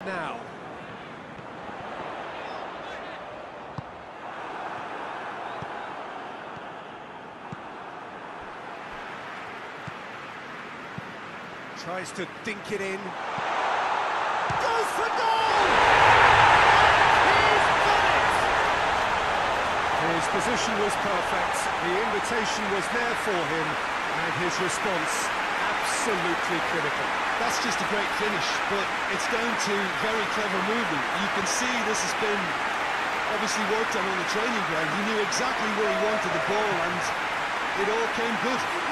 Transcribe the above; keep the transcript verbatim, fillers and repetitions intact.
now. Tries to dink it in. Goes for goal! He's done it! His position was perfect, the invitation was there for him, and his response absolutely critical. That's just a great finish, but it's down to very clever movement. You can see this has been obviously worked on on the training ground. He knew exactly where he wanted the ball, and it all came good.